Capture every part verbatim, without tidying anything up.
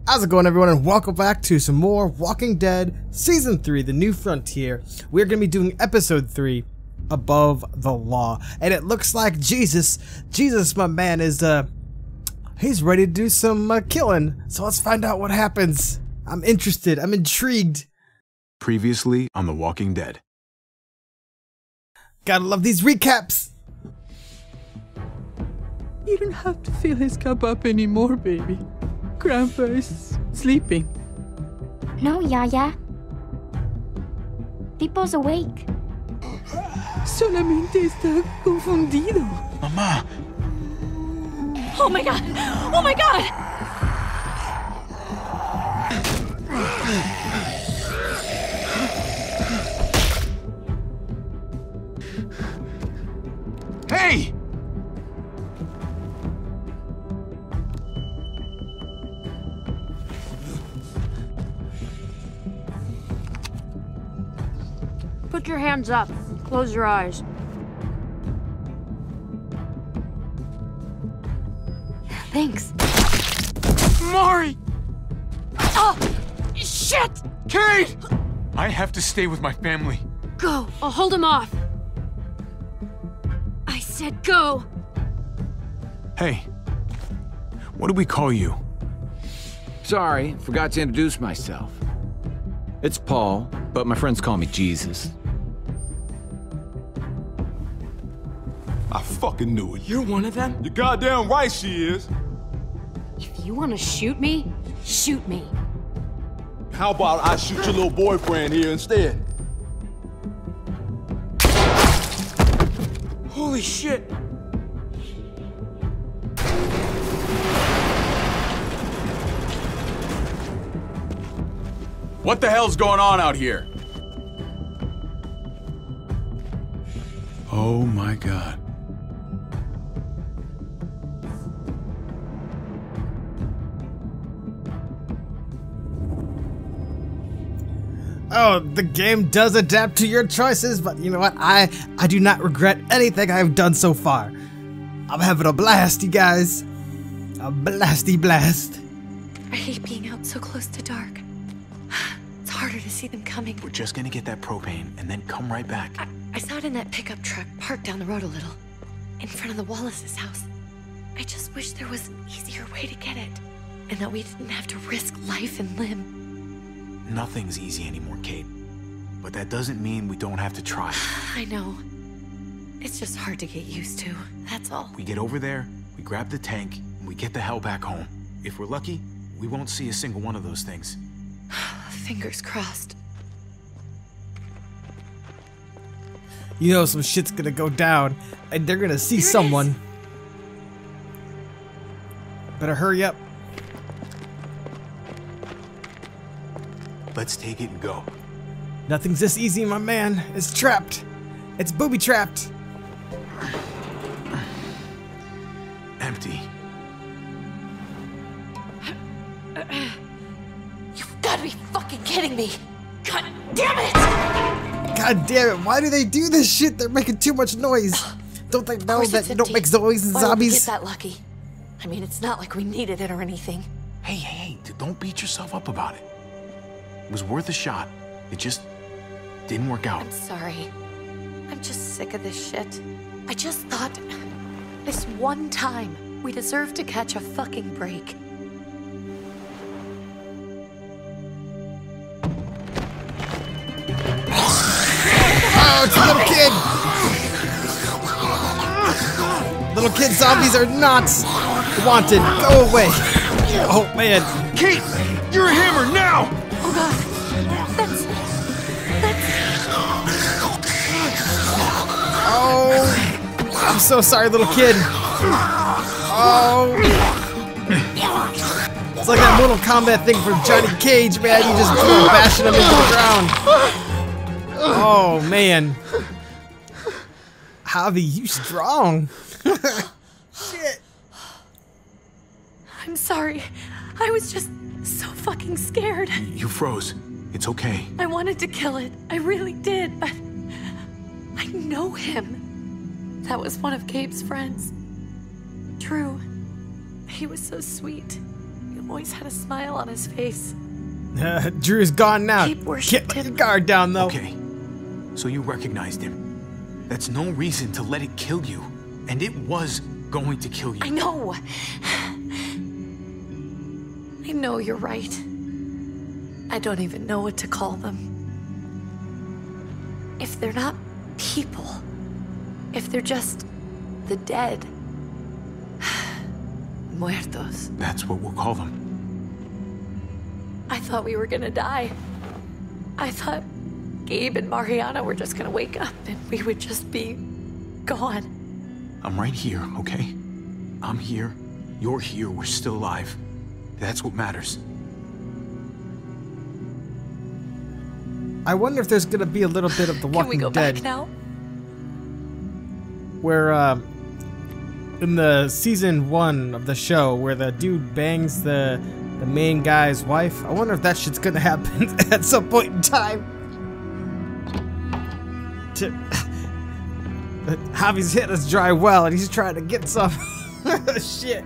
How's it going, everyone, and welcome back to some more Walking Dead Season three, The New Frontier. We're going to be doing Episode three, Above the Law. And it looks like Jesus, Jesus, my man, is, uh, he's ready to do some uh, killing. So let's find out what happens. I'm interested. I'm intrigued. Previously on The Walking Dead. Gotta love these recaps. You don't have to fill his cup up anymore, baby. Grandpa is sleeping. No, Yaya. Pipo's awake. Solamente está confundido. Mamá! Oh my god! Oh my god! Hey! Put your hands up. Close your eyes. Thanks. Mari! Oh! Shit! Kate! I have to stay with my family. Go. I'll hold him off. I said go. Hey. What do we call you? Sorry, forgot to introduce myself. It's Paul, but my friends call me Jesus. I fucking knew it. You're one of them? You're goddamn right she is. If you want to shoot me, shoot me. How about I shoot your little boyfriend here instead? Holy shit! What the hell's going on out here? Oh my god. Oh, the game does adapt to your choices, but you know what? I, I do not regret anything I've done so far. I'm having a blast, you guys. A blasty blast. I hate being out so close to dark. It's harder to see them coming. We're just gonna get that propane and then come right back. I, I saw it in that pickup truck parked down the road a little, in front of the Wallace's house. I just wish there was an easier way to get it, and that we didn't have to risk life and limb. Nothing's easy anymore, Kate. But that doesn't mean we don't have to try. I know. It's just hard to get used to, that's all. We get over there, we grab the tank, and we get the hell back home. If we're lucky, we won't see a single one of those things. Fingers crossed. You know some shit's gonna go down, and they're gonna see There it someone. is. Better hurry up. Let's take it and go. Nothing's this easy, my man. It's trapped. It's booby-trapped. Empty. You've got to be fucking kidding me! God damn it! God damn it, why do they do this shit? They're making too much noise. Don't they know course that it's you don't empty. make noise in Why would we zombies? get that lucky? I mean, it's not like we needed it or anything. Hey, hey, hey, don't beat yourself up about it. It was worth a shot. It just didn't work out. I'm sorry. I'm just sick of this shit. I just thought this one time we deserve to catch a fucking break. Oh, it's a little kid! Little kid zombies are not wanted. Go away. Oh, man. Kate! You're a hammer now! Oh god. That's... That's... Oh. I'm so sorry, little kid. Oh. It's like that Mortal Kombat thing from Johnny Cage, man. You just keep bashing him into the ground. Oh, man. Javi, you strong. Shit. I'm sorry. I was just so fucking scared. You froze. It's okay. I wanted to kill it. I really did, but I know him. That was one of Gabe's friends. Drew. He was so sweet. always had a smile on his face. Uh, Drew's gone now. Gabe worshipped Get him. your guard down, though. Okay, so you recognized him. That's no reason to let it kill you. And it was going to kill you. I know. I know you're right. I don't even know what to call them. If they're not people, if they're just the dead, muertos. That's what we'll call them. I thought we were gonna die. I thought Gabe and Mariana were just gonna wake up and we would just be gone. I'm right here, okay? I'm here. You're here. We're still alive. That's what matters. I wonder if there's gonna be a little bit of The Walking Can we go Dead, back now? where um, in the season one of the show, where the dude bangs the the main guy's wife. I wonder if that shit's gonna happen at some point in time. To, Javi's hit his dry well, and he's trying to get some shit.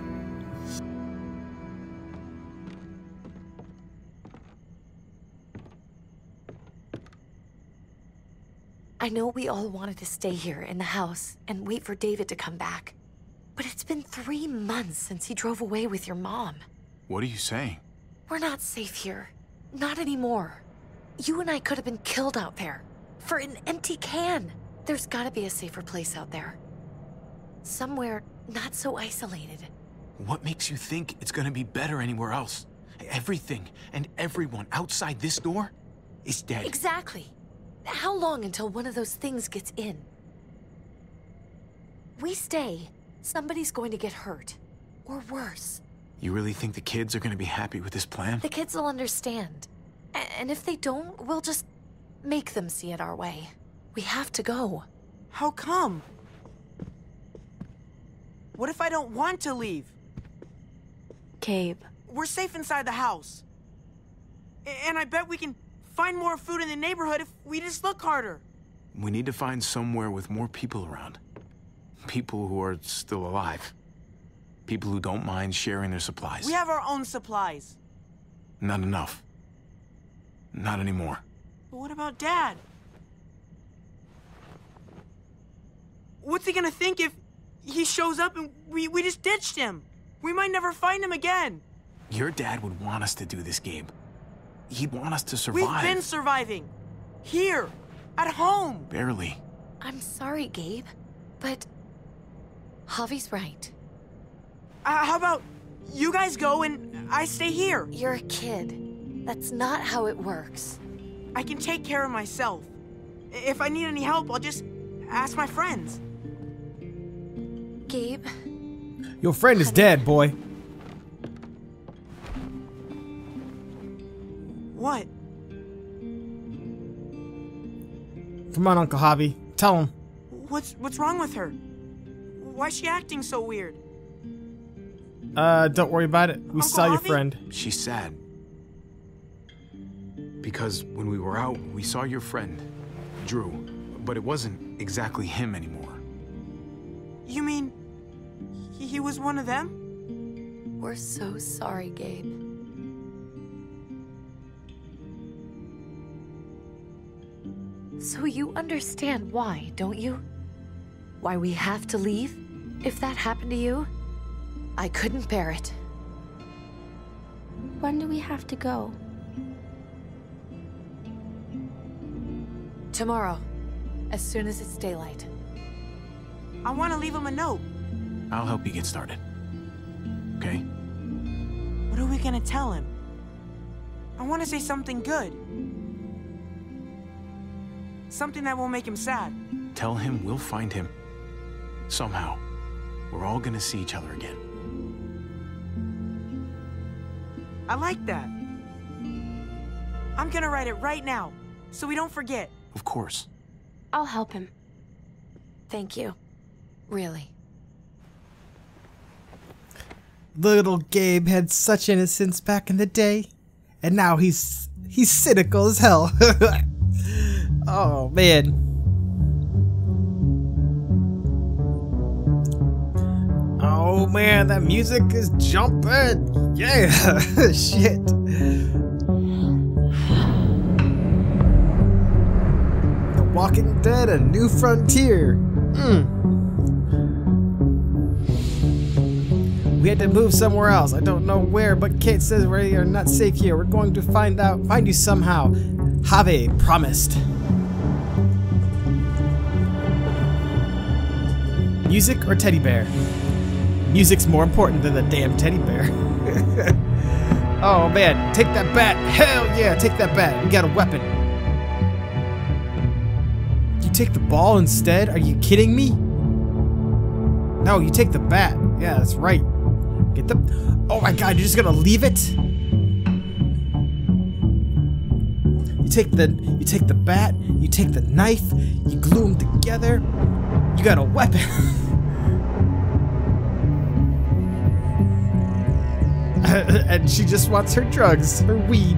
I know we all wanted to stay here in the house and wait for David to come back. But it's been three months since he drove away with your mom. What are you saying? We're not safe here. Not anymore. You and I could have been killed out there. For an empty can. There's gotta be a safer place out there. Somewhere not so isolated. What makes you think it's gonna be better anywhere else? Everything and everyone outside this door is dead. Exactly. How long until one of those things gets in? We stay, somebody's going to get hurt. Or worse. You really think the kids are gonna be happy with this plan? The kids will understand. A- and if they don't, we'll just make them see it our way. We have to go. How come? What if I don't want to leave? Gabe. We're safe inside the house. A- And I bet we can find more food in the neighborhood if we just look harder. We need to find somewhere with more people around. People who are still alive. People who don't mind sharing their supplies. We have our own supplies. Not enough. Not anymore. But what about Dad? What's he gonna think if he shows up and we, we just ditched him? We might never find him again. Your dad would want us to do this, Gabe. He'd want us to survive. We've been surviving. Here. At home. Barely. I'm sorry, Gabe, but Javi's right. Uh, how about you guys go and I stay here? You're a kid. That's not how it works. I can take care of myself. If I need any help, I'll just ask my friends. Gabe? Your friend is dead, boy. What? Come on, Uncle Javi. Tell him. What's what's wrong with her? Why's she acting so weird? Uh, don't worry about it. We Uncle saw your Javi? friend. She's sad. Because when we were out, we saw your friend, Drew. But it wasn't exactly him anymore. You mean he, he was one of them? We're so sorry, Gabe. So you understand why, don't you? Why we have to leave? If that happened to you, I couldn't bear it. When do we have to go? Tomorrow, as soon as it's daylight. I want to leave him a note. I'll help you get started. Okay? What are we gonna tell him? I want to say something good. Something that won't make him sad. Tell him we'll find him. Somehow. We're all gonna see each other again. I like that. I'm gonna write it right now, so we don't forget. Of course. I'll help him. Thank you. Really. Little Gabe had such innocence back in the day, and now he's he's cynical as hell. Oh man. Oh man, that music is jumping. Yeah, shit. The Walking Dead, A New Frontier. Mm. We had to move somewhere else. I don't know where, but Kate says we are not safe here. We're going to find out, find you somehow. Javier promised. Music or teddy bear? Music's more important than the damn teddy bear. Oh man, take that bat. Hell yeah, take that bat. We got a weapon. You take the ball instead? Are you kidding me? No, you take the bat. Yeah, that's right. Get the... Oh my god, you're just gonna leave it? You take the... You take the bat, you take the knife, you glue them together, you got a weapon. And she just wants her drugs, her weed.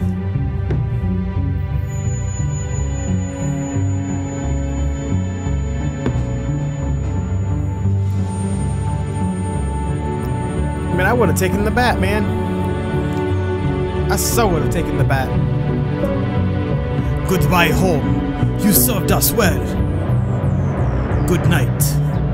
Man, I would have taken the bat, man. I so would have taken the bat. Goodbye home. You served us well. Good night.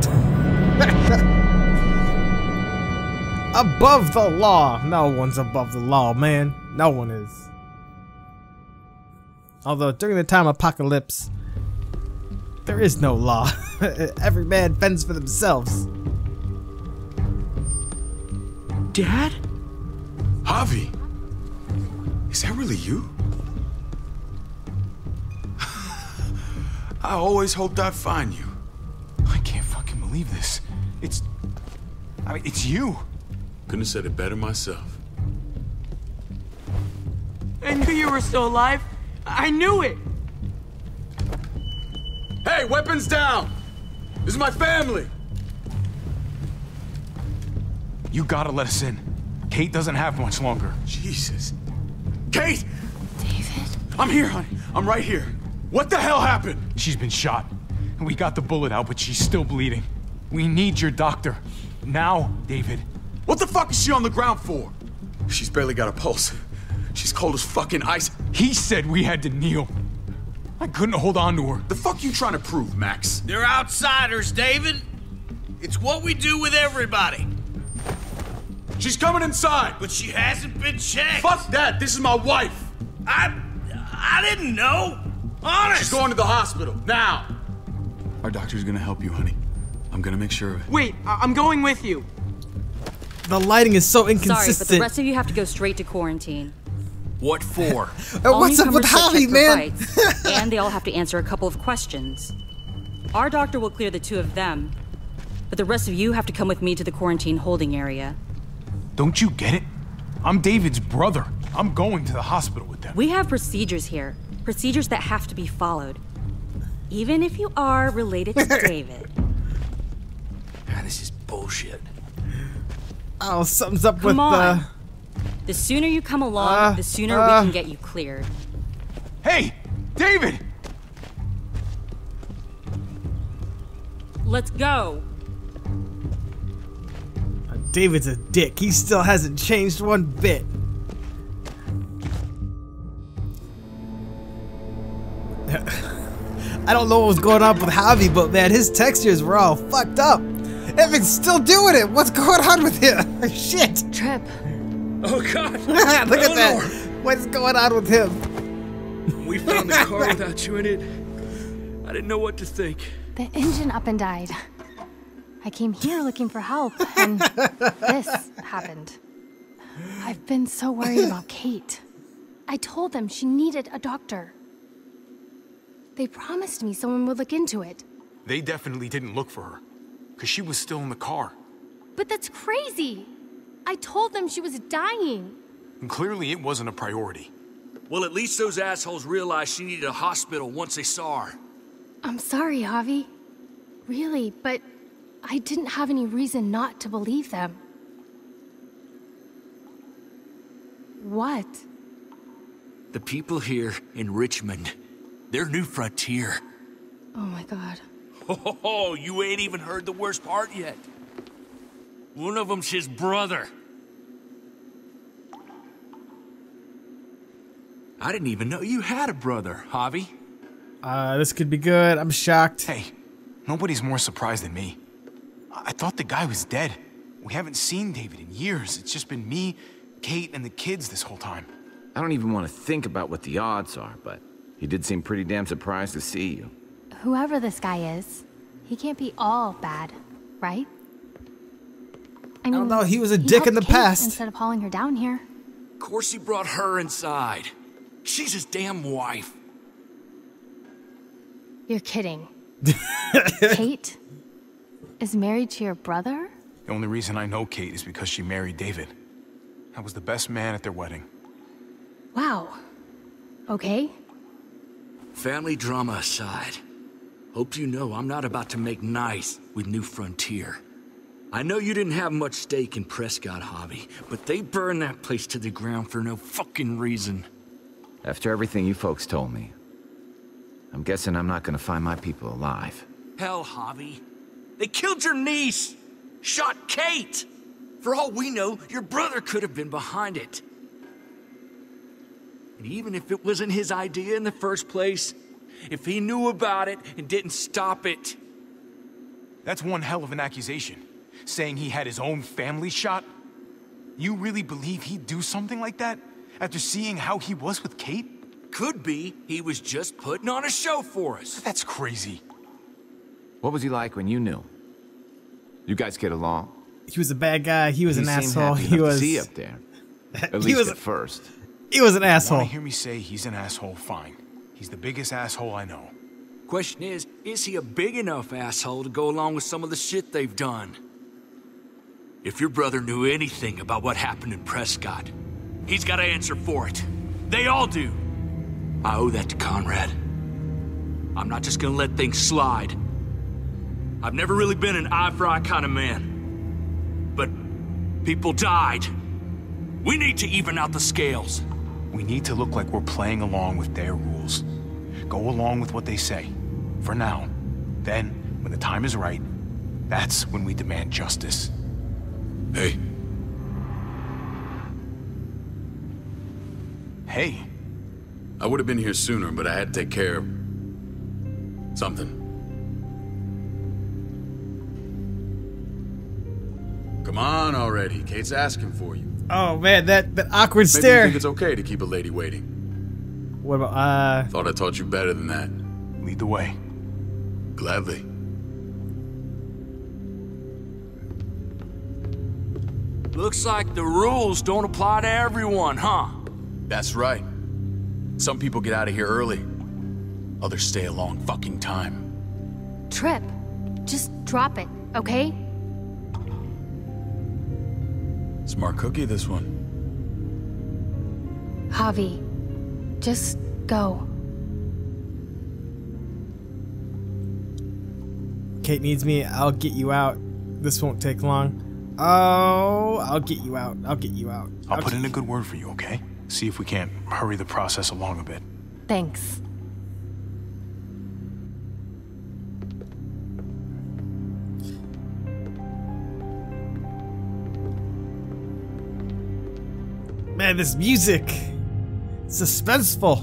Above the law. No one's above the law, man. No one is. Although during the time of apocalypse, there is no law. Every man fends for themselves. Dad? Javi! Is that really you? I always hoped I'd find you. I can't fucking believe this. It's... I mean, it's you. Couldn't have said it better myself. I knew you were still alive. I knew it. Hey, weapons down! This is my family! You gotta let us in. Kate doesn't have much longer. Jesus. Kate! David? I'm here, honey. I'm right here. What the hell happened? She's been shot. And we got the bullet out, but she's still bleeding. We need your doctor. Now, David. What the fuck is she on the ground for? She's barely got a pulse. She's cold as fucking ice. He said we had to kneel. I couldn't hold on to her. The fuck you trying to prove, Max? They're outsiders, David. It's what we do with everybody. She's coming inside. But she hasn't been checked. Fuck that. This is my wife. I... I didn't know. Honest. She's going to the hospital. Now. Our doctor's gonna help you, honey. I'm gonna make sure of it. Wait, I I'm going with you. The lighting is so inconsistent. Sorry, but the rest of you have to go straight to quarantine. What for? What's up with Javi, man? Fights, and they all have to answer a couple of questions. Our doctor will clear the two of them, but the rest of you have to come with me to the quarantine holding area. Don't you get it? I'm David's brother. I'm going to the hospital with them. We have procedures here. Procedures that have to be followed. Even if you are related to David. Ah, this is bullshit. Oh, something's up Come with on. the... The sooner you come along, Uh, the sooner uh. we can get you cleared. Hey, David! Let's go. David's a dick. He still hasn't changed one bit. I don't know what was going on with Javi, but man, his textures were all fucked up. Evan's still doing it. What's going on with him? Shit. Trip. Oh God! Look at that. What's going on with him? When we found the car without you in it, I didn't know what to think. The engine up and died. I came here looking for help, and this happened. I've been so worried about Kate. I told them she needed a doctor. They promised me someone would look into it. They definitely didn't look for her, because she was still in the car. But that's crazy! I told them she was dying. And clearly it wasn't a priority. Well, at least those assholes realized she needed a hospital once they saw her. I'm sorry, Javi. Really, but I didn't have any reason not to believe them. What? The people here in Richmond, they're New Frontier. Oh my god. Oh, you ain't even heard the worst part yet. One of them's his brother. I didn't even know you had a brother, Javi. Uh, this could be good. I'm shocked. Hey, nobody's more surprised than me. I, I thought the guy was dead. We haven't seen David in years. It's just been me, Kate, and the kids this whole time. I don't even want to think about what the odds are, but he did seem pretty damn surprised to see you. Whoever this guy is, he can't be all bad, right? I mean, Although he was a he dick in the helped Kate past. instead of hauling her down here. Of course he brought her inside. She's his damn wife. You're kidding. Kate is married to your brother? The only reason I know Kate is because she married David. I was the best man at their wedding. Wow. Okay. Family drama aside, hope you know I'm not about to make nice with New Frontier. I know you didn't have much stake in Prescott, Javi, but they burned that place to the ground for no fucking reason. After everything you folks told me, I'm guessing I'm not gonna find my people alive. Hell, Javi. They killed your niece! Shot Kate! For all we know, your brother could have been behind it. And even if it wasn't his idea in the first place, if he knew about it and didn't stop it... That's one hell of an accusation. Saying he had his own family shot? You really believe he'd do something like that? After seeing how he was with Kate? Could be he was just putting on a show for us. That's crazy. What was he like when you knew? You guys get along? He was a bad guy. He was he an seemed asshole. Happy He enough was. to see you up there. At he least was at first. He was an asshole. Want to hear me say he's an asshole? Fine. He's the biggest asshole I know. Question is, is he a big enough asshole to go along with some of the shit they've done? If your brother knew anything about what happened in Prescott, he's got to answer for it. They all do. I owe that to Conrad. I'm not just gonna let things slide. I've never really been an eye-for-eye kind of man. But people died. We need to even out the scales. We need to look like we're playing along with their rules. Go along with what they say. For now. Then, when the time is right, that's when we demand justice. Hey. Hey. I would have been here sooner, but I had to take care of... something. Come on already. Kate's asking for you. Oh man, that, that awkward Maybe stare. you think it's okay to keep a lady waiting. What about, uh... Thought I taught you better than that. Lead the way. Gladly. Looks like the rules don't apply to everyone, huh? That's right. Some people get out of here early. Others stay a long fucking time. Trip, just drop it, okay? Smart cookie, this one. Javi, just go. Kate needs me. I'll get you out. This won't take long. Oh, I'll get you out. I'll get you out. I'll I'll put get in a good word for you, okay? See if we can't hurry the process along a bit. Thanks. Man, this music. Suspenseful.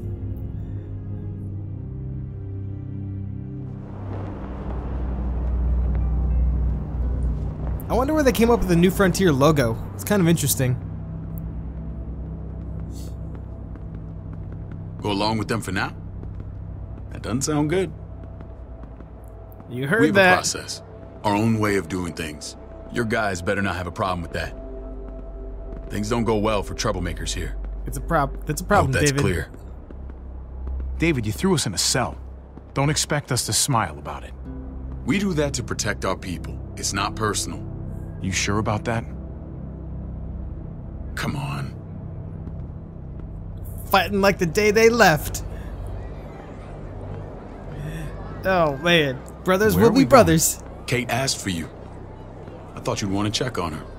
I wonder where they came up with the New Frontier logo. It's kind of interesting. Go along with them for now? That doesn't sound good. You heard we have that. a process. Our own way of doing things. Your guys better not have a problem with that. Things don't go well for troublemakers here. It's a prob. That's a problem, I hope that's David. clear. David, you threw us in a cell. Don't expect us to smile about it. We do that to protect our people. It's not personal. You sure about that? Come on. Fighting like the day they left. Oh man, brothers Where will are be we brothers. going? Kate asked for you. I thought you'd want to check on her.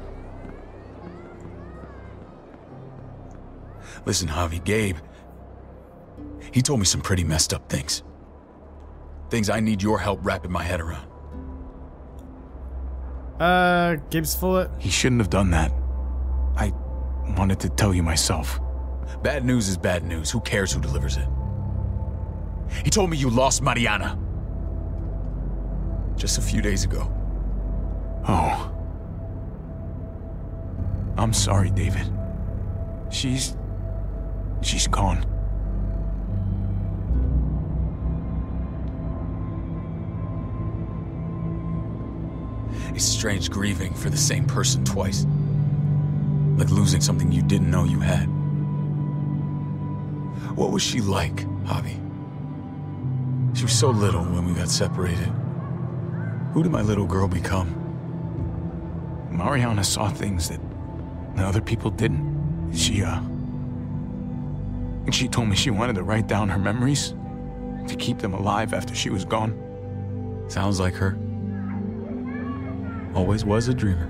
Listen, Javi, Gabe, he told me some pretty messed up things. Things I need your help wrapping my head around. Uh, Gabe's full. He shouldn't have done that. I wanted to tell you myself. Bad news is bad news. Who cares who delivers it? He told me you lost Mariana. Just a few days ago. Oh. I'm sorry, David. She's... she's gone. It's strange grieving for the same person twice. Like losing something you didn't know you had. What was she like, Javi? She was so little when we got separated. Who did my little girl become? Mariana saw things that other people didn't. She, uh... She told me she wanted to write down her memories to keep them alive after she was gone. Sounds like her. Always was a dreamer.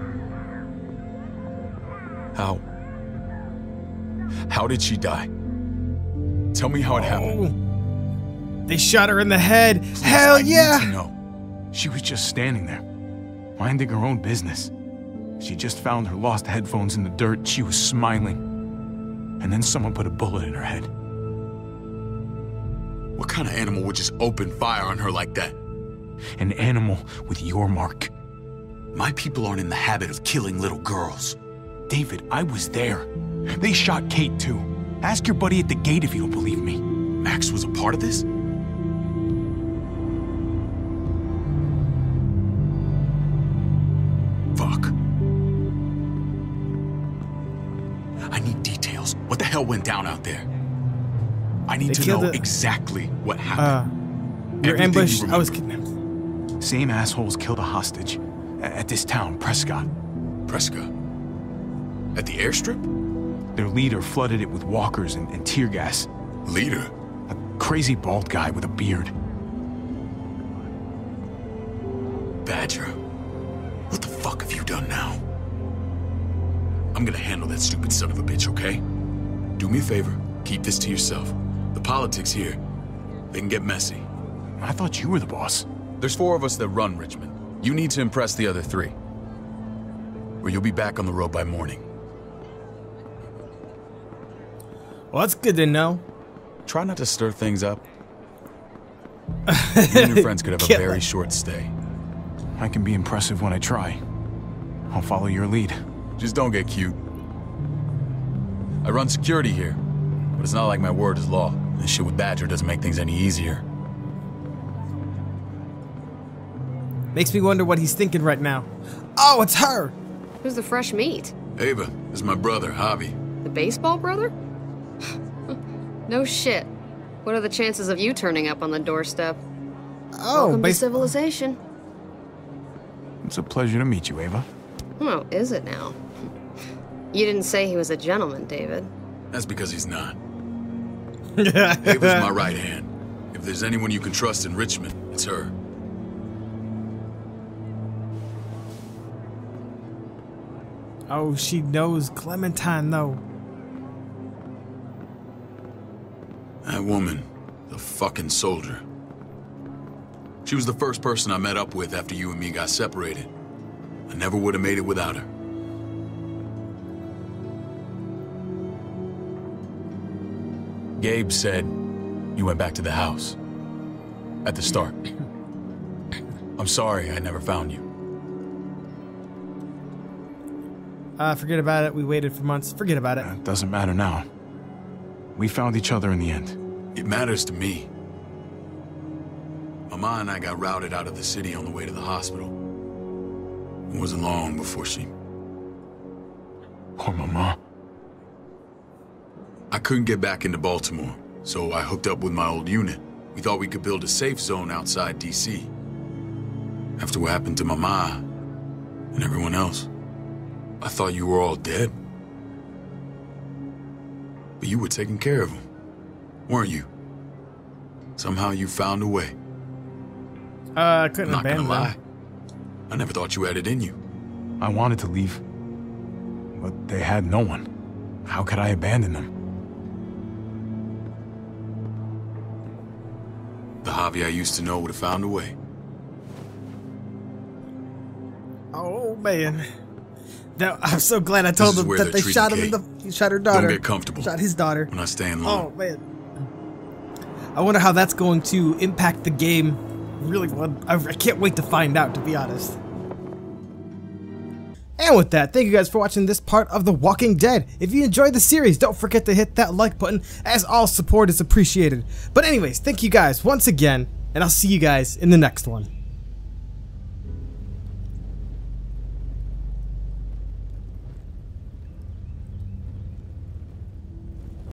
How? How did she die? Tell me how it happened. They shot her in the head. Please, Hell I yeah! Need to know. She was just standing there, minding her own business. She just found her lost headphones in the dirt. She was smiling. And then someone put a bullet in her head. What kind of animal would just open fire on her like that? An animal with your mark. My people aren't in the habit of killing little girls. David, I was there. They shot Kate too. Ask your buddy at the gate if you don't believe me. Max was a part of this? Fuck. I need details. What the hell went down out there? I need They to know killed it. exactly what Uh, happened. your Everything ambush. you I was remember. kidnapped. Same assholes killed a hostage at this town, Prescott. Prescott? At the airstrip? Their leader flooded it with walkers and, and tear gas. Leader? A crazy bald guy with a beard. Badger, what the fuck have you done now? I'm gonna handle that stupid son of a bitch, okay? Do me a favor, keep this to yourself. The politics here, they can get messy. I thought you were the boss. There's four of us that run Richmond. You need to impress the other three. Or you'll be back on the road by morning. Well, that's good to know. Try not to stir things up. You and your friends could have a Kill very it. short stay. I can be impressive when I try. I'll follow your lead. Just don't get cute. I run security here, but it's not like my word is law. This shit with Badger doesn't make things any easier. Makes me wonder what he's thinking right now. Oh, it's her! Who's the fresh meat? Ava, this is my brother, Javi. The baseball brother? No shit. What are the chances of you turning up on the doorstep? Oh, Welcome to base- civilization. It's a pleasure to meet you, Ava. Oh, is it now? You didn't say he was a gentleman, David. That's because he's not. Ava's my right hand. If there's anyone you can trust in Richmond, it's her. Oh, she knows Clementine, though. That woman, the fucking soldier. She was the first person I met up with after you and me got separated. I never would have made it without her. Gabe said you went back to the house. At the start. I'm sorry I never found you. Uh, forget about it. We waited for months. Forget about it. It doesn't matter now. We found each other in the end. It matters to me. Mama and I got routed out of the city on the way to the hospital. It wasn't long before she... Poor Mama. I couldn't get back into Baltimore, so I hooked up with my old unit. We thought we could build a safe zone outside D C. After what happened to Mama and everyone else, I thought you were all dead. But you were taking care of them, weren't you? Somehow you found a way. Uh, I couldn't Not gonna abandon lie. them. I never thought you had it in you. I wanted to leave, but they had no one. How could I abandon them? The Javier I used to know would have found a way. Oh man. That, I'm so glad I told them that they shot him in the he shot her daughter. Don't get comfortable. Shot his daughter. We're not staying long. Oh man. I wonder how that's going to impact the game. Really, I I can't wait to find out, to be honest. And with that, thank you guys for watching this part of The Walking Dead. If you enjoyed the series, don't forget to hit that like button, as all support is appreciated. But anyways, thank you guys once again, and I'll see you guys in the next one.